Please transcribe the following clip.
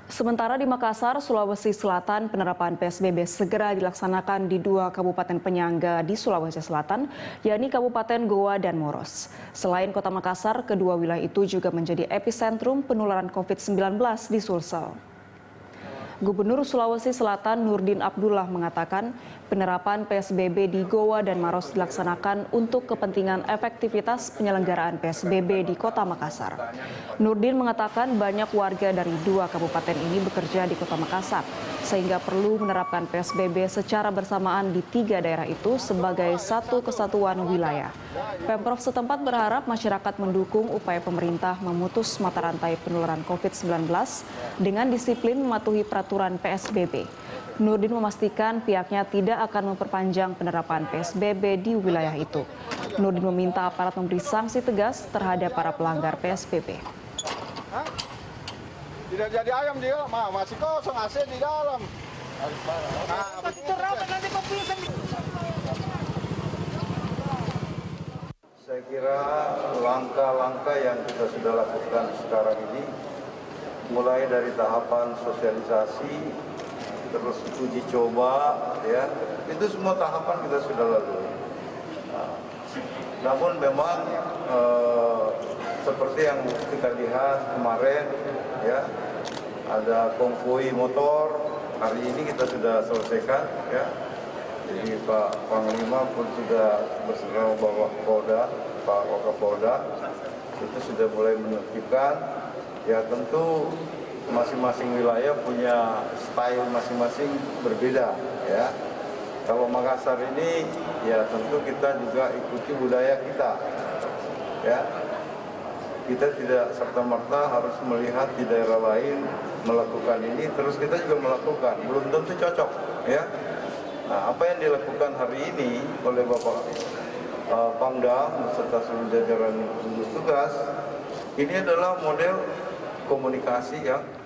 Sementara di Makassar, Sulawesi Selatan, penerapan PSBB segera dilaksanakan di dua kabupaten penyangga di Sulawesi Selatan, yakni Kabupaten Goa dan Moros. Selain kota Makassar, kedua wilayah itu juga menjadi epicentrum penularan COVID-19 di Sulsel. Gubernur Sulawesi Selatan Nurdin Abdullah mengatakan penerapan PSBB di Goa dan Maros dilaksanakan untuk kepentingan efektivitas penyelenggaraan PSBB di kota Makassar. Nurdin mengatakan banyak warga dari dua kabupaten ini bekerja di kota Makassar, sehingga perlu menerapkan PSBB secara bersamaan di tiga daerah itu sebagai satu kesatuan wilayah. Pemprov setempat berharap masyarakat mendukung upaya pemerintah memutus mata rantai penularan COVID-19 dengan disiplin mematuhi peraturan PSBB. Nurdin memastikan pihaknya tidak akan memperpanjang penerapan PSBB di wilayah itu. Nurdin meminta aparat memberi sanksi tegas terhadap para pelanggar PSBB. Tidak jadi ayam dia, masih kosong AC di dalam. Saya kira langkah-langkah yang kita sudah lakukan sekarang ini, mulai dari tahapan sosialisasi, terus uji coba, ya, itu semua tahapan kita sudah lalui. Namun memang seperti yang kita lihat kemarin, ya, ada konvoi motor. Hari ini kita sudah selesaikan, ya. Jadi Pak Panglima pun sudah bersama Bapak Polda, Pak Wakapolda, itu sudah mulai menertibkan. Ya tentu masing-masing wilayah punya style masing-masing berbeda, ya. Kalau Makassar ini, ya tentu kita juga ikuti budaya kita, ya. Kita tidak serta-merta harus melihat di daerah lain melakukan ini, terus kita juga melakukan. Belum tentu cocok, ya. Nah, apa yang dilakukan hari ini oleh Bapak Pangdam beserta seluruh jajaran gugus tugas, ini adalah model komunikasi yang